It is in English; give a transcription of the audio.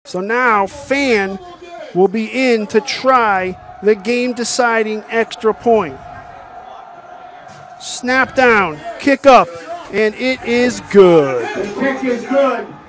So now Phan will be in to try the game-deciding extra point. Snap down, kick up, and it is good. The kick is good.